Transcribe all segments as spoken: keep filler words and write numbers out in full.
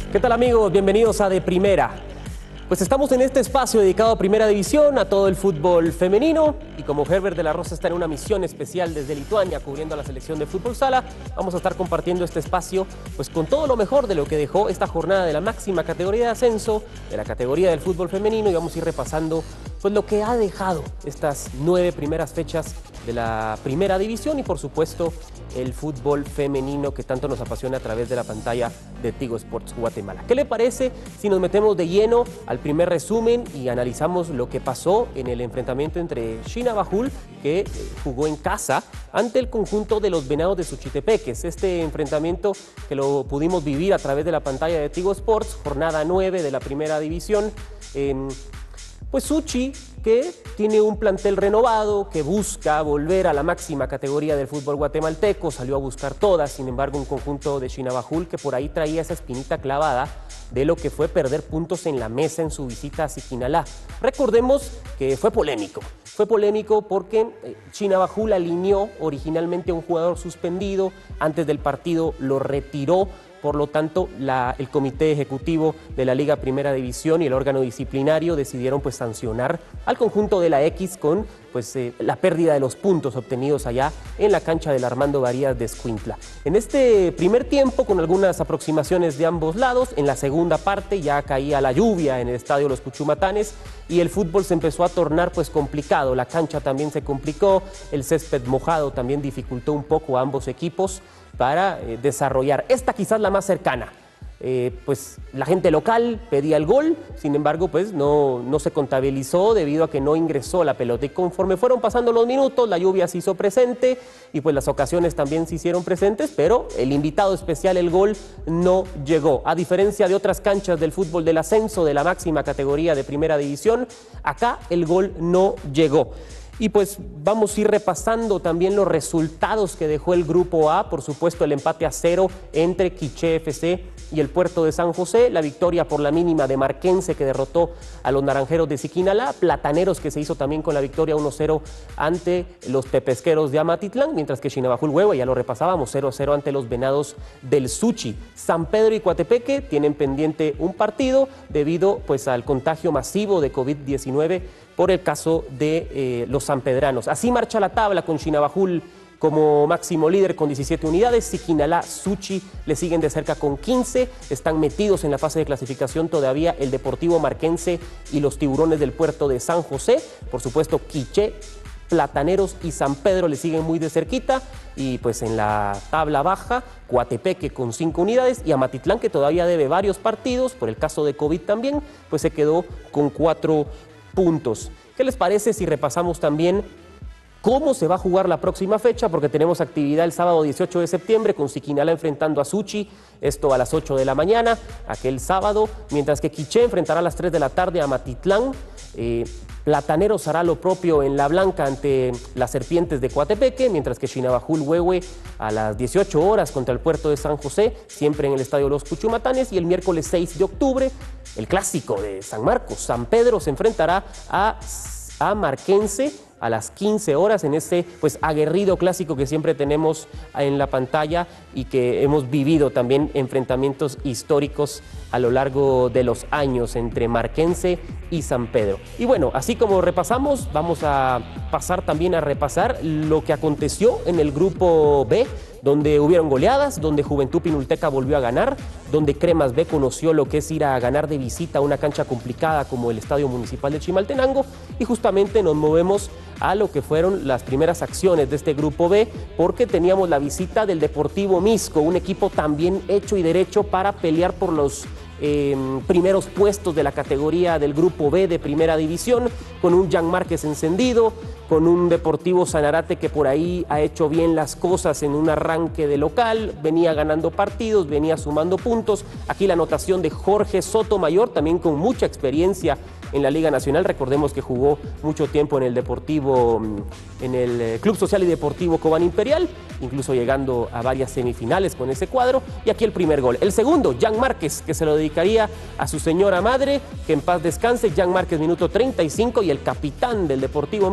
¿Qué tal, amigos? Bienvenidos a De Primera. Pues estamos en este espacio dedicado a Primera División, a todo el fútbol femenino, y como Herbert de la Rosa está en una misión especial desde Lituania cubriendo a la selección de fútbol sala, vamos a estar compartiendo este espacio pues con todo lo mejor de lo que dejó esta jornada de la máxima categoría de ascenso, de la categoría del fútbol femenino, y vamos a ir repasando pues lo que ha dejado estas nueve primeras fechas de la Primera División y por supuesto el fútbol femenino que tanto nos apasiona a través de la pantalla de Tigo Sports Guatemala. ¿Qué le parece si nos metemos de lleno al primer resumen y analizamos lo que pasó en el enfrentamiento entre Xinabajul, que jugó en casa, ante el conjunto de los Venados de Suchitepeques? Este enfrentamiento que lo pudimos vivir a través de la pantalla de Tigo Sports, jornada nueve de la Primera División. En Pues Suchi, que tiene un plantel renovado, que busca volver a la máxima categoría del fútbol guatemalteco, salió a buscar todas. Sin embargo, un conjunto de Xinabajul que por ahí traía esa espinita clavada de lo que fue perder puntos en la mesa en su visita a Siquinalá. Recordemos que fue polémico, fue polémico porque Xinabajul alineó originalmente a un jugador suspendido, antes del partido lo retiró. Por lo tanto, la, el Comité Ejecutivo de la Liga Primera División y el órgano disciplinario decidieron pues sancionar al conjunto de la X con pues, eh, la pérdida de los puntos obtenidos allá en la cancha del Armando Varías de Escuintla. En este primer tiempo, con algunas aproximaciones de ambos lados, en la segunda parte ya caía la lluvia en el estadio Los Cuchumatanes y el fútbol se empezó a tornar pues complicado. La cancha también se complicó, el césped mojado también dificultó un poco a ambos equipos para eh, desarrollar esta quizás la más cercana. Eh, pues la gente local pedía el gol, sin embargo pues no, no se contabilizó debido a que no ingresó la pelota, y conforme fueron pasando los minutos la lluvia se hizo presente y pues las ocasiones también se hicieron presentes, pero el invitado especial, el gol, no llegó. A diferencia de otras canchas del fútbol del ascenso de la máxima categoría de Primera División, acá el gol no llegó. Y pues vamos a ir repasando también los resultados que dejó el Grupo A. Por supuesto, el empate a cero entre Quiché F C y el Puerto de San José, la victoria por la mínima de Marquense, que derrotó a los Naranjeros de Siquinalá, Plataneros, que se hizo también con la victoria uno cero ante los Tepesqueros de Amatitlán, mientras que Xinabajul Huehue, ya lo repasábamos, cero cero ante los Venados del Suchi. San Pedro y Coatepeque tienen pendiente un partido debido pues al contagio masivo de COVID diecinueve por el caso de eh, los sanpedranos. Así marcha la tabla, con Xinabajul como máximo líder con diecisiete unidades, Siquinalá, Suchi le siguen de cerca con quince, están metidos en la fase de clasificación todavía el Deportivo Marquense y los Tiburones del Puerto de San José. Por supuesto, Quiché, Plataneros y San Pedro le siguen muy de cerquita, y pues en la tabla baja, Coatepeque con cinco unidades y Amatitlán, que todavía debe varios partidos, por el caso de COVID también, pues se quedó con cuatro puntos. ¿Qué les parece si repasamos también cómo se va a jugar la próxima fecha? Porque tenemos actividad el sábado dieciocho de septiembre con Siquinalá enfrentando a Suchi, esto a las ocho de la mañana, aquel sábado, mientras que Quiché enfrentará a las tres de la tarde a Amatitlán. Eh, Plataneros hará lo propio en La Blanca ante las Serpientes de Coatepeque, mientras que Xinabajul Huehue a las dieciocho horas contra el Puerto de San José, siempre en el estadio Los Cuchumatanes. Y el miércoles seis de octubre, el clásico de San Marcos, San Pedro se enfrentará a, a Marquense a las quince horas en este pues aguerrido clásico que siempre tenemos en la pantalla y que hemos vivido también enfrentamientos históricos a lo largo de los años entre Marquense y San Pedro. Y bueno, así como repasamos, vamos a pasar también a repasar lo que aconteció en el Grupo B, donde hubieron goleadas, donde Juventud Pinulteca volvió a ganar, donde Cremas B conoció lo que es ir a ganar de visita a una cancha complicada como el Estadio Municipal de Chimaltenango, y justamente nos movemos a lo que fueron las primeras acciones de este Grupo B, porque teníamos la visita del Deportivo Misco, un equipo también hecho y derecho para pelear por los Eh, primeros puestos de la categoría del Grupo B de Primera División, con un Jan Márquez encendido, con un Deportivo Sanarate que por ahí ha hecho bien las cosas en un arranque de local, venía ganando partidos, venía sumando puntos. Aquí la anotación de Jorge Sotomayor, también con mucha experiencia en la Liga Nacional. Recordemos que jugó mucho tiempo en el Deportivo, en el Club Social y Deportivo Cobán Imperial, incluso llegando a varias semifinales con ese cuadro. Y aquí el primer gol. El segundo, Jan Márquez, que se lo dedicaría a su señora madre, que en paz descanse. Jan Márquez, minuto treinta y cinco, y el capitán del Deportivo Misco,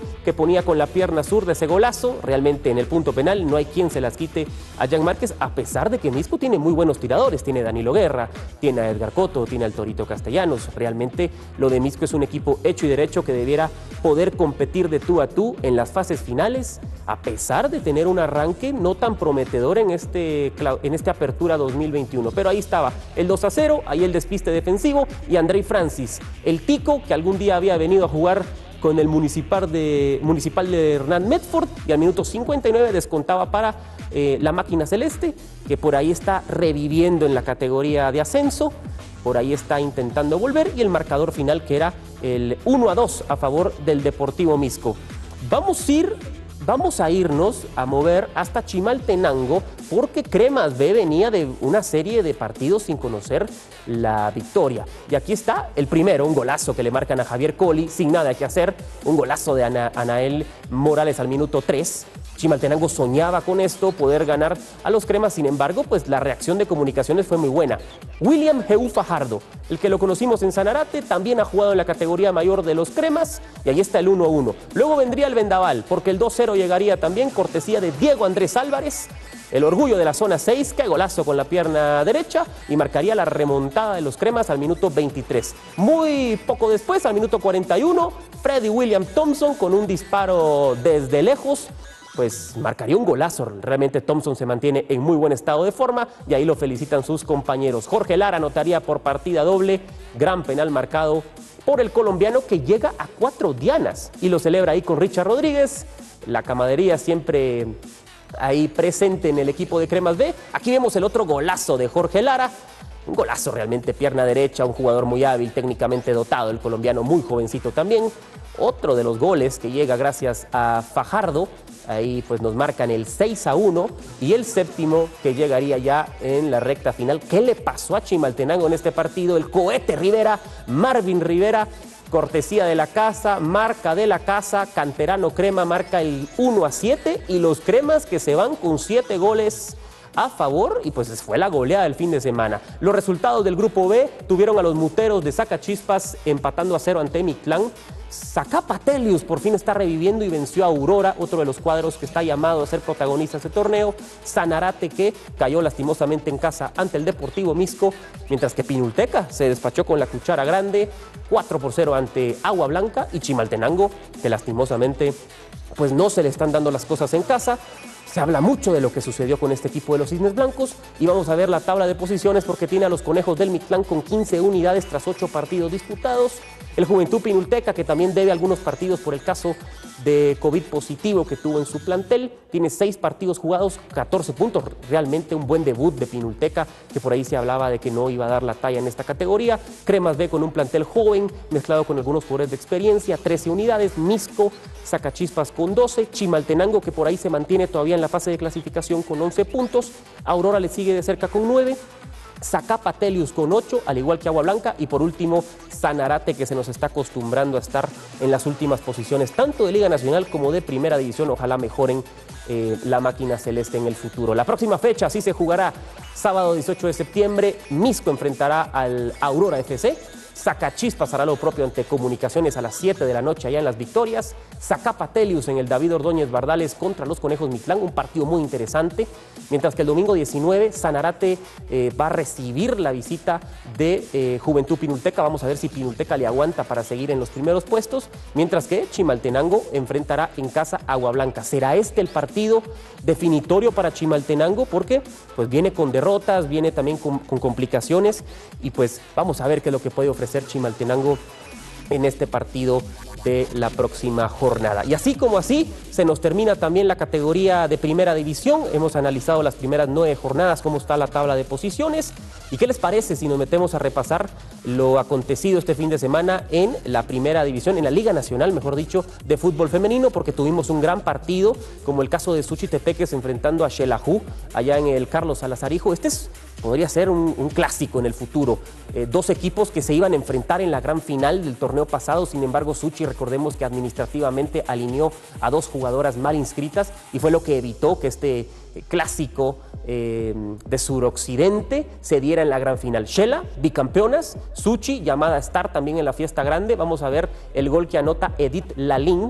que ponía con la pierna zurda ese golazo. Realmente en el punto penal no hay quien se las quite a Jan Márquez, a pesar de que Misco tiene muy buenos tiradores. Tiene a Danilo Guerra, tiene a Edgar Cotto, tiene al Torito Castellanos. Realmente lo de Misco es un equipo hecho y derecho que debiera poder competir de tú a tú en las fases finales, a pesar de tener un arranque no tan prometedor en este, en este Apertura dos mil veintiuno. Pero ahí estaba el dos a cero, ahí el despiste defensivo y Andrei Francis, el tico que algún día había venido a jugar con el municipal de, municipal de Hernán Medford, y al minuto cincuenta y nueve descontaba para eh, la máquina celeste, que por ahí está reviviendo en la categoría de ascenso. Por ahí está intentando volver, y el marcador final que era el uno a dos a favor del Deportivo Misco. Vamos a ir, vamos a irnos a mover hasta Chimaltenango, porque Cremas B venía de una serie de partidos sin conocer la victoria. Y aquí está el primero, un golazo que le marcan a Javier Colli, sin nada que hacer, un golazo de Ana, Anael Morales al minuto tres. Chimaltenango soñaba con esto, poder ganar a los Cremas. Sin embargo, pues la reacción de Comunicaciones fue muy buena. William G. Fajardo, el que lo conocimos en Sanarate, también ha jugado en la categoría mayor de los Cremas, y ahí está el uno a uno. Luego vendría el vendaval, porque el dos cero llegaría también, cortesía de Diego Andrés Álvarez, el orgullo de la zona seis, que golazo con la pierna derecha, y marcaría la remontada de los Cremas al minuto veintitrés. Muy poco después, al minuto cuarenta y uno, Freddy William Thompson con un disparo desde lejos, pues marcaría un golazo. Realmente Thompson se mantiene en muy buen estado de forma, y ahí lo felicitan sus compañeros. Jorge Lara anotaría por partida doble, gran penal marcado por el colombiano, que llega a cuatro dianas y lo celebra ahí con Richard Rodríguez. La camaradería siempre ahí presente en el equipo de Cremas B. Aquí vemos el otro golazo de Jorge Lara. Un golazo realmente, pierna derecha, un jugador muy hábil, técnicamente dotado, el colombiano muy jovencito también. Otro de los goles que llega gracias a Fajardo. Ahí pues nos marcan el seis a uno, y el séptimo que llegaría ya en la recta final. ¿Qué le pasó a Chimaltenango en este partido? El cohete Rivera, Marvin Rivera, cortesía de la casa, marca de la casa, canterano Crema marca el uno a siete, y los Cremas que se van con siete goles a favor, y pues fue la goleada del fin de semana. Los resultados del grupo B tuvieron a los Muteros de Zacachispas empatando a cero ante Mictlán. Zacapatelius por fin está reviviendo y venció a Aurora, otro de los cuadros que está llamado a ser protagonista de este torneo. Sanarate, que cayó lastimosamente en casa ante el Deportivo Misco, mientras que Pinulteca se despachó con la cuchara grande, cuatro por cero ante Agua Blanca, y Chimaltenango, que lastimosamente pues no se le están dando las cosas en casa. Se habla mucho de lo que sucedió con este equipo de los Cisnes Blancos, y vamos a ver la tabla de posiciones, porque tiene a los Conejos del Mictlán con quince unidades tras ocho partidos disputados. El Juventud Pinulteca, que también debe algunos partidos por el caso de COVID positivo que tuvo en su plantel, tiene seis partidos jugados, catorce puntos. Realmente un buen debut de Pinulteca, que por ahí se hablaba de que no iba a dar la talla en esta categoría. Cremas B con un plantel joven, mezclado con algunos jugadores de experiencia, trece unidades. Misco, Zacachispas con doce. Chimaltenango, que por ahí se mantiene todavía en la fase de clasificación con once puntos. Aurora le sigue de cerca con nueve. Zacapatelius con ocho, al igual que Agua Blanca, y por último Sanarate, que se nos está acostumbrando a estar en las últimas posiciones tanto de Liga Nacional como de Primera División. Ojalá mejoren eh, la máquina celeste en el futuro. La próxima fecha sí se jugará sábado dieciocho de septiembre. Misco enfrentará al Aurora F C. Zacachispas hará lo propio ante Comunicaciones a las siete de la noche allá en Las Victorias. Zacapatelius en el David Ordóñez Bardales contra los Conejos Mictlán, un partido muy interesante. Mientras que el domingo diecinueve Sanarate eh, va a recibir la visita de eh, Juventud Pinulteca. Vamos a ver si Pinulteca le aguanta para seguir en los primeros puestos. Mientras que Chimaltenango enfrentará en casa Agua Blanca. ¿Será este el partido definitorio para Chimaltenango? Porque pues viene con derrotas, viene también con, con complicaciones, y pues vamos a ver qué es lo que puede ofrecer Chimaltenango en este partido de la próxima jornada. Y así como así, se nos termina también la categoría de Primera División. Hemos analizado las primeras nueve jornadas, cómo está la tabla de posiciones. ¿Y qué les parece si nos metemos a repasar lo acontecido este fin de semana en la Primera División, en la Liga Nacional, mejor dicho, de fútbol femenino? Porque tuvimos un gran partido, como el caso de Suchitepeques enfrentando a Xelajú, allá en el Carlos Salazarijo. Este es podría ser un, un clásico en el futuro. Eh, dos equipos que se iban a enfrentar en la gran final del torneo pasado. Sin embargo, Suchi, recordemos que administrativamente alineó a dos jugadoras mal inscritas, y fue lo que evitó que este eh, clásico eh, de suroccidente se diera en la gran final. Xela, bicampeonas. Suchi, llamada a estar también en la fiesta grande. Vamos a ver el gol que anota Edith Lalín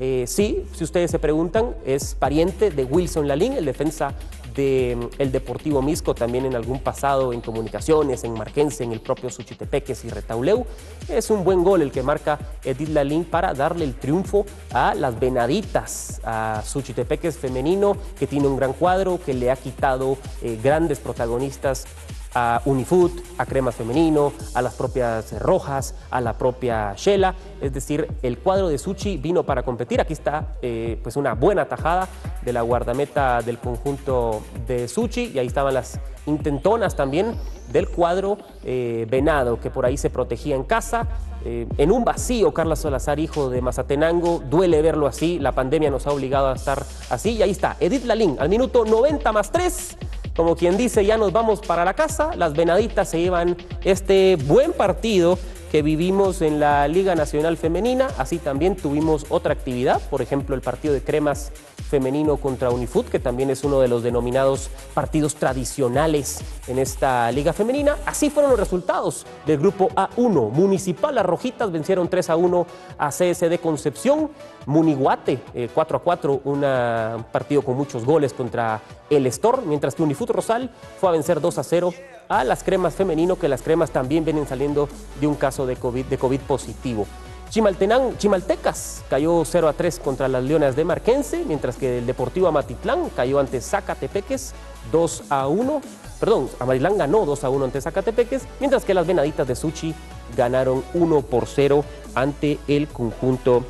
Eh, sí, si ustedes se preguntan, es pariente de Wilson Lalín, el defensa del Deportivo Misco, también en algún pasado en Comunicaciones, en Marquense, en el propio Suchitepeques y Retauleu. Es un buen gol el que marca Edith Lalín para darle el triunfo a las Venaditas, a Suchitepeques femenino, que tiene un gran cuadro, que le ha quitado eh, grandes protagonistas a Unifoot, a Cremas Femenino, a las propias Rojas, a la propia Shela. Es decir, el cuadro de Suchi vino para competir. Aquí está eh, pues una buena tajada de la guardameta del conjunto de Suchi, y ahí estaban las intentonas también del cuadro eh, Venado, que por ahí se protegía en casa. Eh, en un vacío, Carla Salazar, hijo de Mazatenango, duele verlo así, la pandemia nos ha obligado a estar así, y ahí está, Edith Lalín, al minuto noventa más tres, como quien dice, ya nos vamos para la casa. Las Venaditas se llevan este buen partido que vivimos en la Liga Nacional Femenina. Así también tuvimos otra actividad, por ejemplo, el partido de Cremas Femenino contra Unifoot, que también es uno de los denominados partidos tradicionales en esta Liga Femenina. Así fueron los resultados del Grupo A uno. Municipal, las Rojitas vencieron tres a uno a C S D Concepción. Muniguate, eh, cuatro a cuatro, una, un partido con muchos goles contra el Estor, mientras que Unifoot Rosal fue a vencer dos a cero a las Cremas Femenino, que las Cremas también vienen saliendo de un caso de COVID, de COVID positivo. Chimaltenango, Chimaltecas cayó cero a tres contra las Leonas de Marquense, mientras que el Deportivo Amatitlán cayó ante Zacatepeques dos a uno. Perdón, Amatitlán ganó dos a uno ante Zacatepeques, mientras que las Venaditas de Suchi ganaron uno por cero ante el conjunto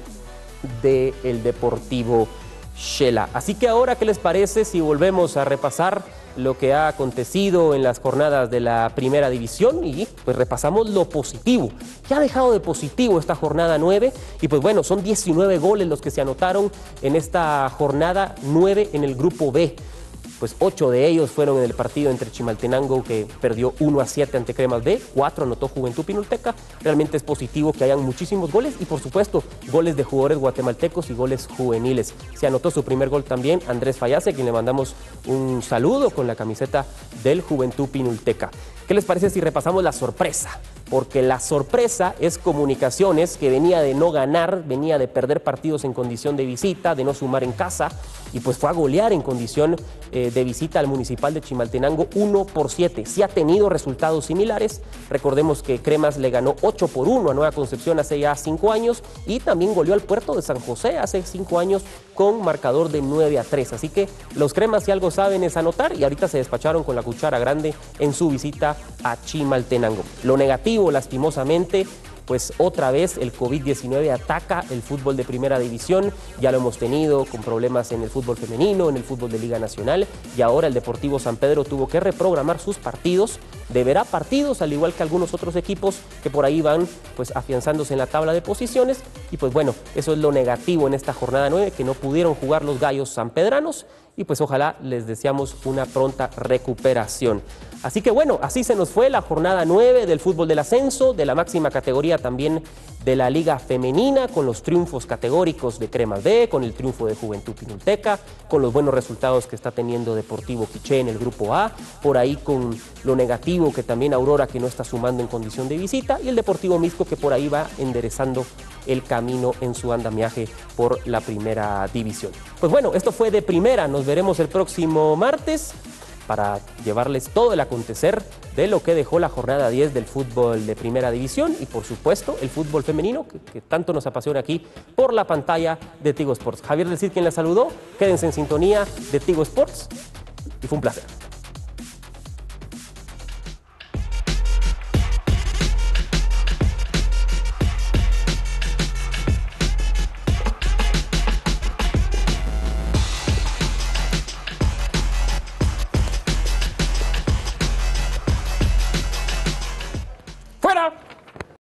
del Deportivo Shela. Así que ahora, ¿qué les parece si volvemos a repasar lo que ha acontecido en las jornadas de la primera división? Y pues repasamos lo positivo. ¿Qué ha dejado de positivo esta jornada nueve? Y pues bueno, son diecinueve goles los que se anotaron en esta jornada nueve en el grupo B. Pues ocho de ellos fueron en el partido entre Chimaltenango, que perdió uno a siete ante Cremas B, cuatro anotó Juventud Pinulteca. Realmente es positivo que hayan muchísimos goles y por supuesto goles de jugadores guatemaltecos y goles juveniles. Se anotó su primer gol también Andrés Fallase, a quien le mandamos un saludo con la camiseta del Juventud Pinulteca. ¿Qué les parece si repasamos la sorpresa? Porque la sorpresa es Comunicaciones, que venía de no ganar, venía de perder partidos en condición de visita, de no sumar en casa, y pues fue a golear en condición eh, de visita al Municipal de Chimaltenango uno por siete. Sí ha tenido resultados similares. Recordemos que Cremas le ganó ocho por uno a Nueva Concepción hace ya cinco años y también goleó al Puerto de San José hace cinco años con marcador de nueve a tres. Así que los Cremas, si algo saben, es anotar, y ahorita se despacharon con la cuchara grande en su visita a Chimaltenango. Lo negativo, lastimosamente, pues otra vez el COVID diecinueve ataca el fútbol de primera división. Ya lo hemos tenido con problemas en el fútbol femenino, en el fútbol de Liga Nacional, y ahora el Deportivo San Pedro tuvo que reprogramar sus partidos. Deberá partidos, al igual que algunos otros equipos que por ahí van pues afianzándose en la tabla de posiciones. Y pues bueno, eso es lo negativo en esta jornada nueve, que no pudieron jugar los gallos sanpedranos, y pues ojalá les deseamos una pronta recuperación. Así que bueno, así se nos fue la jornada nueve del fútbol del ascenso, de la máxima categoría también de la Liga Femenina, con los triunfos categóricos de Cremas B, con el triunfo de Juventud Pinulteca, con los buenos resultados que está teniendo Deportivo Quiché en el grupo A, por ahí con lo negativo que también Aurora, que no está sumando en condición de visita, y el Deportivo Misco, que por ahí va enderezando el camino en su andamiaje por la primera división. Pues bueno, esto fue de primera. Nos veremos el próximo martes para llevarles todo el acontecer de lo que dejó la jornada diez del fútbol de primera división y por supuesto el fútbol femenino que, que tanto nos apasiona aquí por la pantalla de Tigo Sports. Javier del Cid quien la saludó, quédense en sintonía de Tigo Sports y fue un placer.